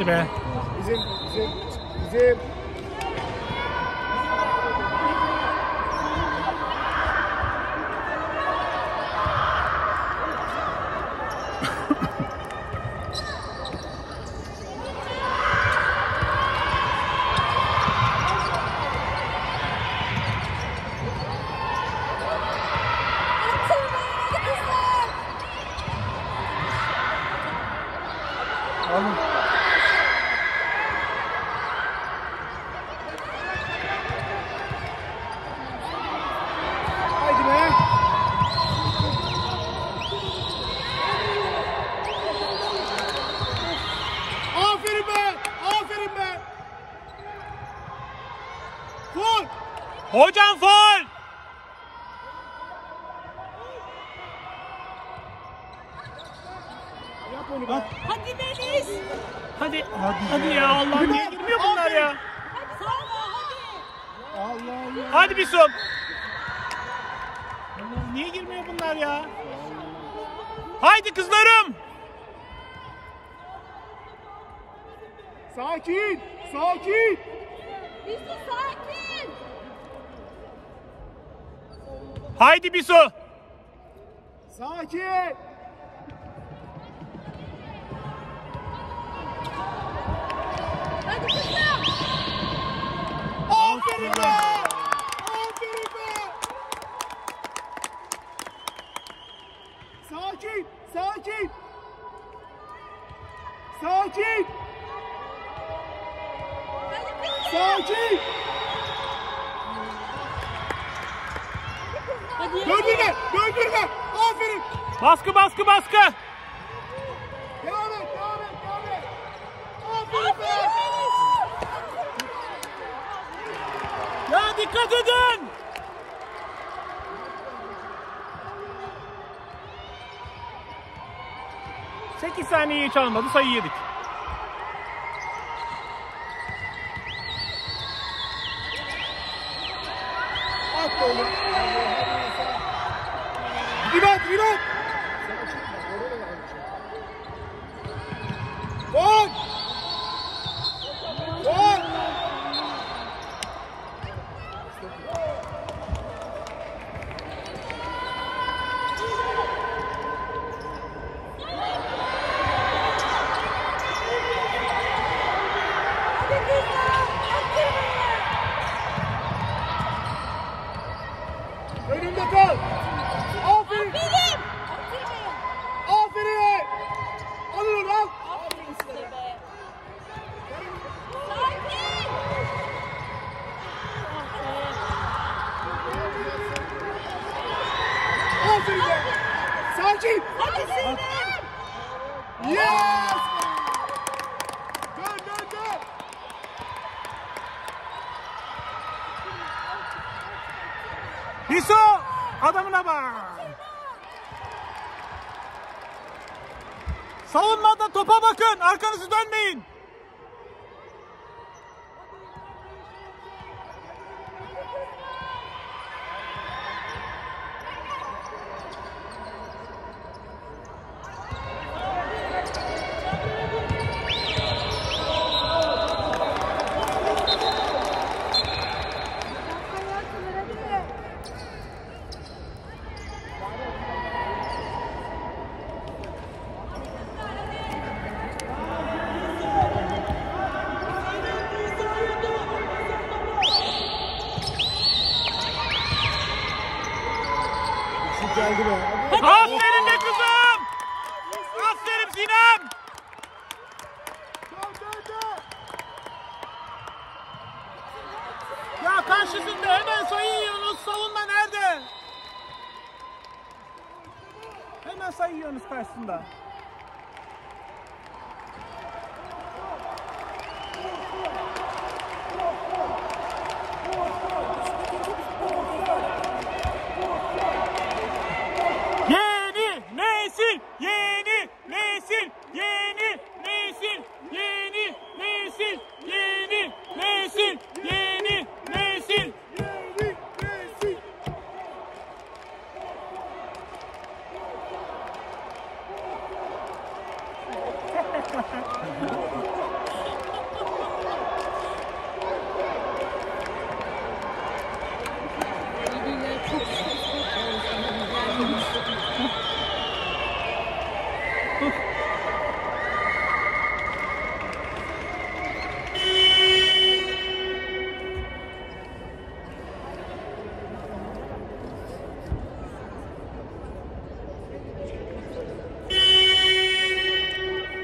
Hadi be. Bizim. Haydi be. Aferin be. Aferin be. Faul. Hocam faul. Yap onu be. Hadi Melis. Hadi ya Allah'ım, niye girmiyor bunlar ya? Hadi sağla hadi. Allah Allah. Hadi bir son. Niye girmiyor bunlar ya? Haydi kızlarım. Sakin. Sakin. Bizi sakin. Haydi bir son. Sakin. Hadi kızım. Aferin be. Aferin be. Sakin. Sakin. Sakin. Sakin. Döndürme. Döndürme. Aferin. Baskı baskı baskı. Devam et. Devam et. Devam et. Aferin be. Ya dikkat edin. Sekiz saniye hiç almadı, sayı yedik. At oğlum. Ribet. Ribet. Gol. Gol. Önünde kal. Aferin. Aferin. Alın onu al. Aferin size be. Sakin. Aferin be. Sakin. Hadi Sinem. Yes. Dön dön dön. Hiso adamına bak. Savunmada topa bakın, arkanızı dönmeyin. Geldi be. Aferin be kızım. Aferin Sinem. Dön dön dön. Ya karşısında hemen sayı yiyorsunuz. Savunma nerede? Hemen sayı yiyorsunuz karşısında. Yeni nesil, yeni nesil, yeni nesil, yeni nesil, yeni nesil, yeni nesil.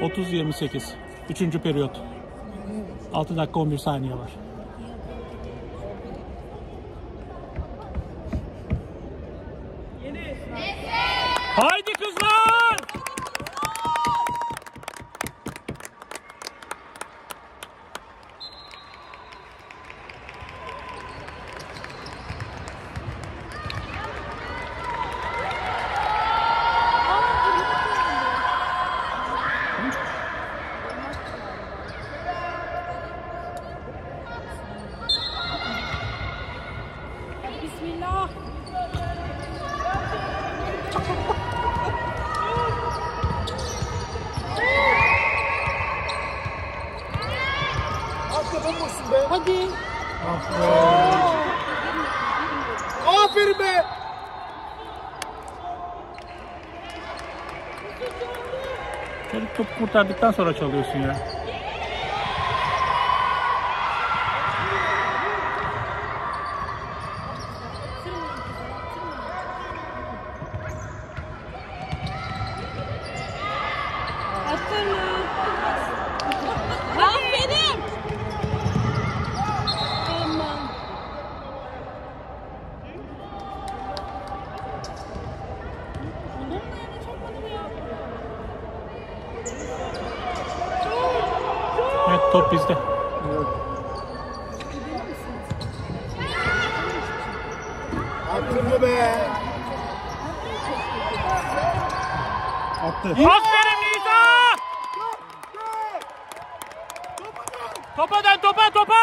30-28. 3. periyot. 6 dakika 11 saniye var. Haydi kızlar! Bismillah. Hakikaten bomboşsun be. Hadi. Aferin be. Çocuk topu kurtardıktan sonra çalıyorsun ya. Aferin. Aferin. Aman. Evet, top bizde. Attın mı be? Attı. Aferin Nisa! Topa dön, topa!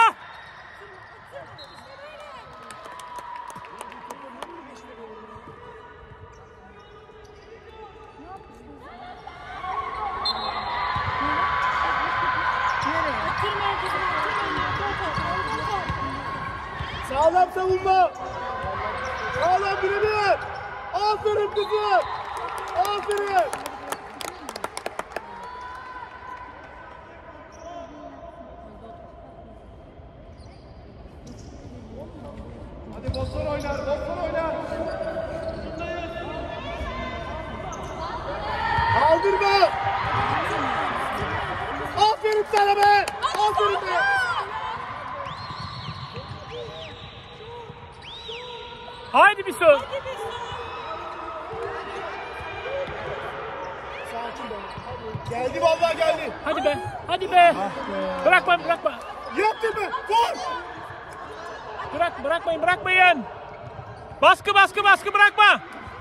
Sağlam savunma. Sağlam birebir. Aferin kızım. Aferin. Hadi Bosfor oynar, Bosfor oynar. Kaldırma. Aferin sana be. Aferin be. Haydi bir söz. Geldi vallahi geldi. Hadi be. Bırakma. Yaptın mı? Vur. Bırakmayın. Baskı bırakma.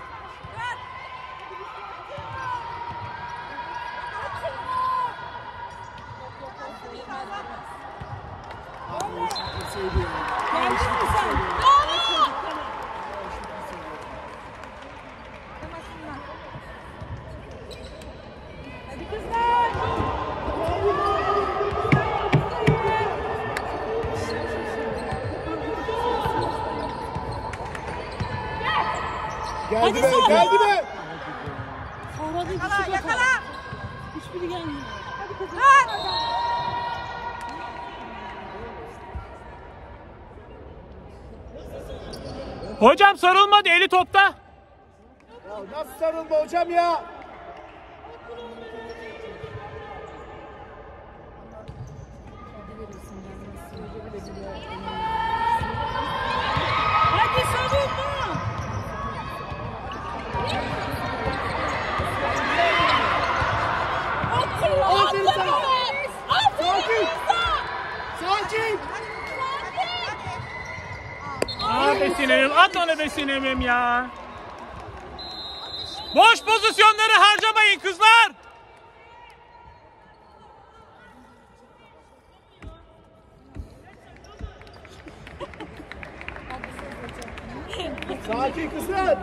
Hadi kızlar. Geldi be, geldi be. Havada yakala. Hiçbiri gelmiyor. Hadi kızım. Hocam sarılmadı, eli topta. Ya nasıl sarılma hocam ya? Hadi savunma. Aferin sana. Sakin. Sakin. Be Sinem'im, at onu be Sinem'im ya. Boş pozisyonları harcamayın kızlar. Sakin kızlar.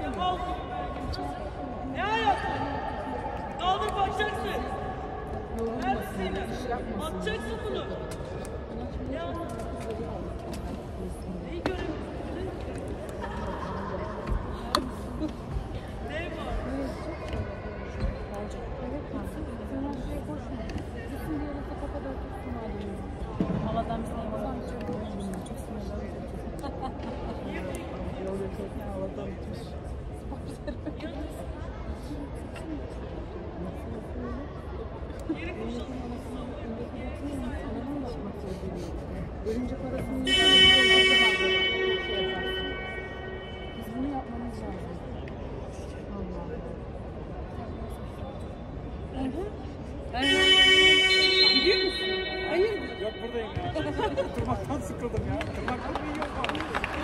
Ne hayatım? Daldır bakacaksın. Neredesin? Atacaksın bunu. Ya. Neyi göremiyorsun? Ne var? Örümcek parasını biz bunu yapmamız lazım. Gidiyor musun? Hayır. Yok buradayım ya. Oturmaktan sıkıldım ya. Oturmaktan iyi yok abi.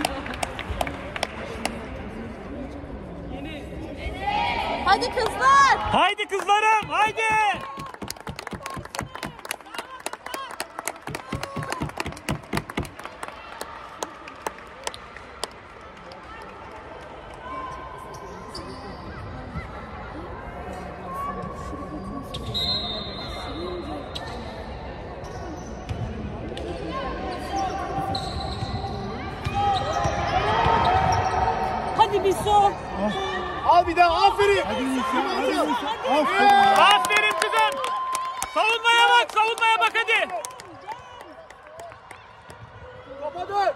Hadi kızlar. Haydi kızlarım, haydi. Hadi bir su. Al bir daha, aferin. Aferin. Aferin kızım. Savunmaya bak, savunmaya bak hadi. Topa dön.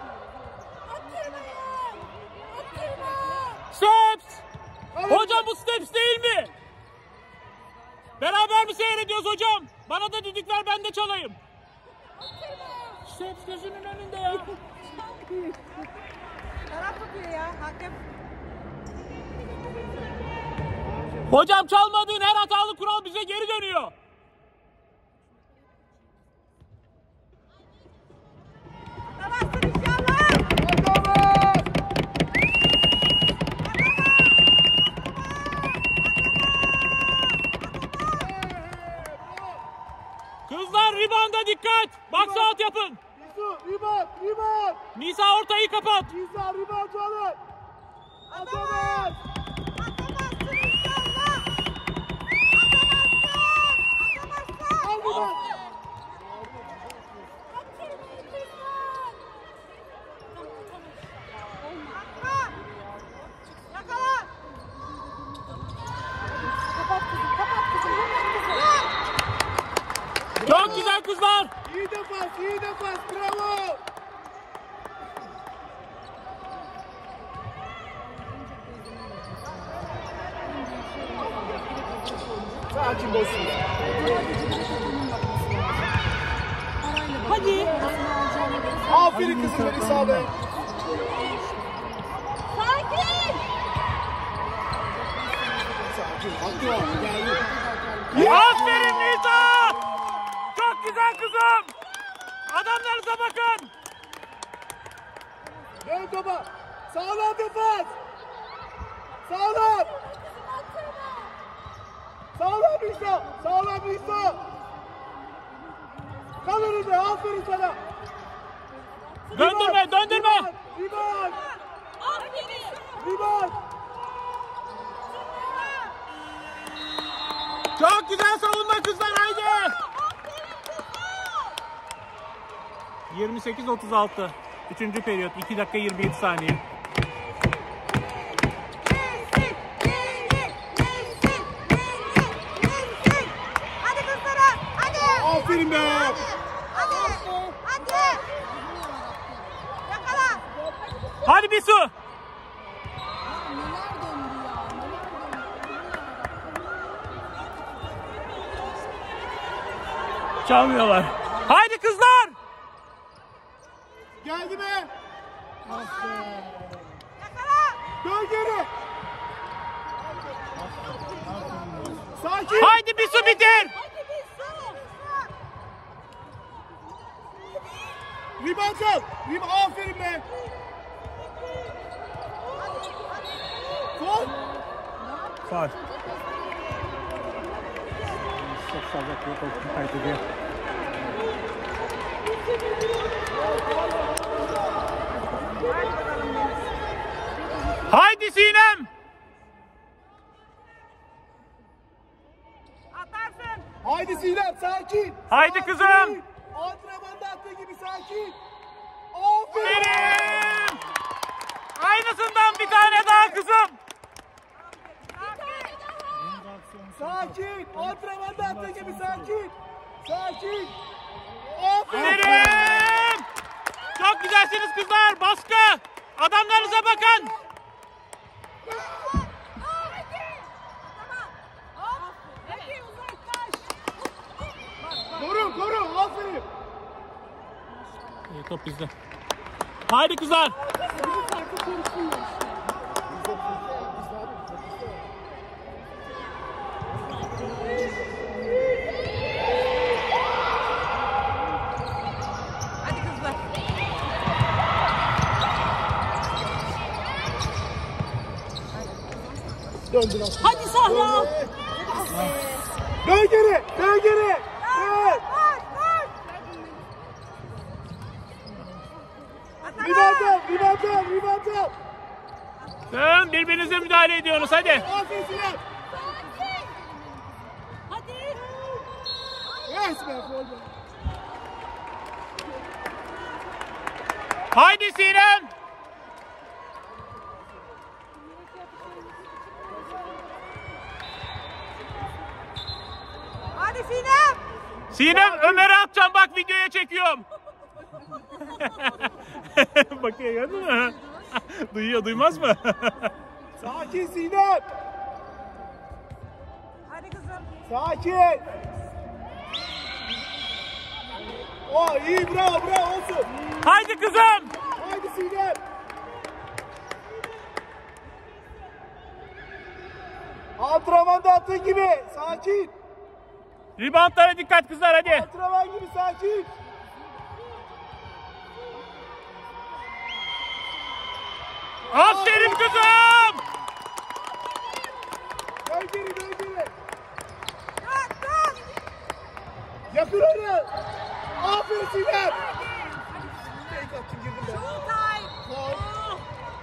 Steps. Hocam bu steps değil mi? Beraber mi seyrediyoruz hocam? Bana da düdük ver, ben de çalayım. Steps gözünün önünde ya. Taraf tutuyor ya. Hakem. Hocam çalmadığın her hatalı kural bize geri dönüyor. Atamazsın inşallah. Kızlar rebound'a dikkat. Box out yapın. Yusuf, rebound. Nisa ortayı kapat. Nisa, rebound alın. Atamaz. Atamazsın inşallah. Atamazsın. Al rebound. Yakala. Kapat kızım, kapat kızım. Çok güzel kızlar. İyi defans, bravo. Sakin boşsun. Hadi. Aferin kızım, beni sağlayın. Sakin. Sakin, haklı ol. Geldi. Aferin Nisa. Çok güzel kızım. Adamlarınıza bakın. Dön topa. Sağlam defans. Sağlam. Sağlam Nisa. Kal önünde, aferin sana. Döndürme. Rebound. Aferin. Rebound. Çok güzel savunma kızlar, haydi. 28-36. 3. periyot. 2 dakika 27 saniye. Hadi kızlara. Hadi. Aferin be. Hadi. Yakala. Hadi bir su. Çalmıyorlar. Haydi kızlar. Geldi mi? Yakala. Dön geri. Sakin. Haydi bir su bitir. Hadi bir su. Rebound al. Aferin be. Gol. Faul. Çok fazla korku kaydediyor. Haydi Sinem. Atarsın. Haydi Sinem, sakin. Haydi Sakin. kızım. Antrenmanda attığı gibi sakin. Aferin. Benim. Aynısından bir tane daha kızım. Sakin. Antrenmanda attığı gibi sakin. Sakin. Aferin. Benim. Çok güzelsiniz kızlar. Baskı. Adamlarınıza bakın. Koru. Aferin. top bizde. Haydi kızlar. Hadi kızlar. Döndü lan. Hadi Sahra. Dön geri. Dön geri. Dön. Rebound al. Rebound al. Rebound al. Dön, birbirinize müdahale ediyorsunuz hadi. Aferin Sinan. Hadi. Resmen gol be. Haydi Sinem. Hadi Sinem. Sinem Ömer'e atacağım bak videoya çekiyorum. Bakıyor gördün mü? Duyuyor duymaz mı? Sakin Sinan. Hadi kızım. Sakin. Oh iyi bravo bravo olsun. Haydi kızım. Haydi Sinan. Antrenmanda attığın gibi sakin. Reboundlara dikkat kızlar hadi. Antrenman gibi sakin. Aferin kızım. Dön geri dön geri. Dur. Yakın oyna. Aferin Sinan. Fake attın girdin be. Faul.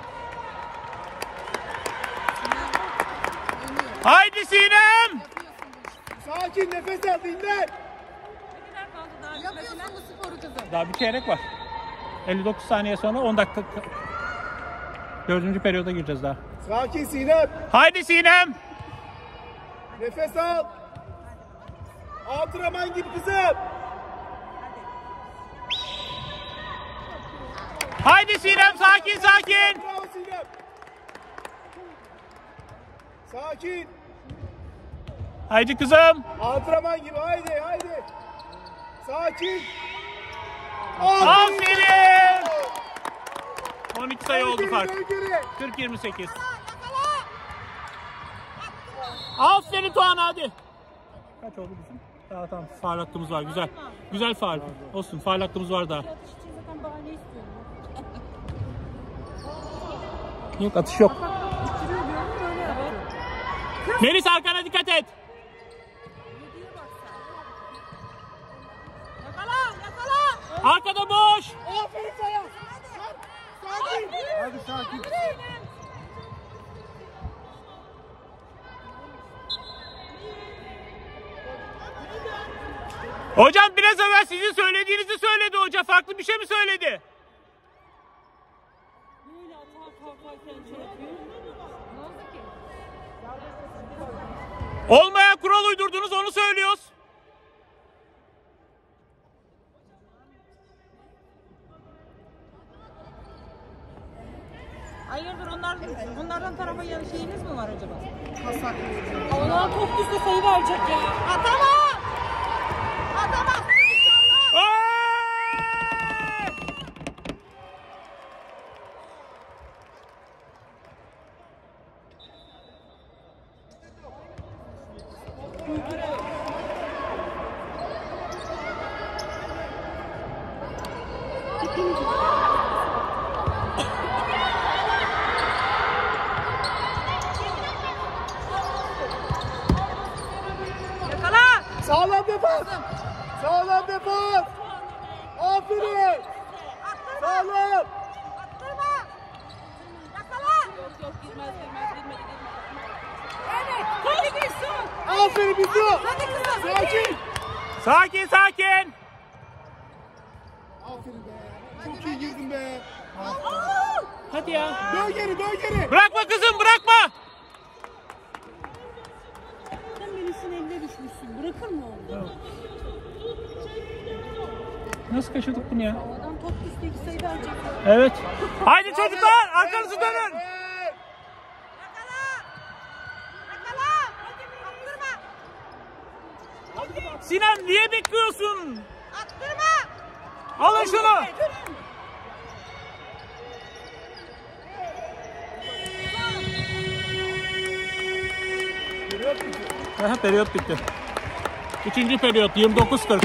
Haydi Sinem. Sakin nefes al dinlen. Yapıyorsun bu sporu kızım. Daha bir çeyrek var. 59 saniye sonra 10 dakika. 4. periyoda gireceğiz daha. Sakin Sinem. Haydi Sinem. Nefes al. Antrenman gibi kızım. Haydi Sinem sakin sakin. Bravo Sinem. Sakin. Haydi kızım. Antrenman gibi haydi haydi. Sakin. Aferin. 12 sayı oldu Dön fark. geri, dön geri. 40-28. Aferin Tuğan hadi. Kaç oldu bizim? Tamam faul hakkımız var güzel. Güzel faul. Olsun faul hakkımız var daha. Yok atış yok. Melis arkana dikkat et. Arkada boş. Aferin sana. Sakin. Hadi sakin. Hocam biraz evvel sizin söylediğinizi söyledi hoca. Farklı bir şey mi söyledi? Böyle atağa kalkarken şey yapıyor. Olmayan kural uydurdunuz onu söylüyoruz. Hayırdır onlardan tarafa şeyiniz mi var acaba? Ona top düşse sayı verecek ya. Atamam. Atamam. İnşallah. Aa! Yakala. Sağlam defans. Sağlam defans. Aferin. Attırma. Sağlam. Attırma. Yakala. Yok girmedi. Evet. Hadi bir son. Aferin Bisu. Hadi kızım. Sakin. Sakin sakin. Aferin be. Çok iyi girdin be. Hadi ya. Dön geri dön geri. Bırakma kızım bırakma. Sen Melis'in eline düşmüşsün. Bırakır mı onu? Nasıl kaçırdık bunu ya? Adam top düşse 2 sayı verecek. Evet. Haydi çocuklar arkanızı dönün. Evet. Yakala. Yakala. Attırma. Sinem niye bekliyorsun? Attırma. Alın şunu. Dönün. Aha, periyot bitti. Üçüncü periyot 29-40.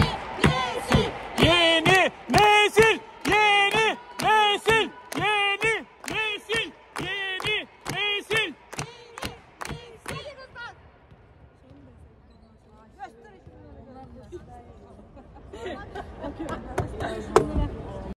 Yeni nesil, yeni nesil, yeni nesil, yeni nesil. Göster.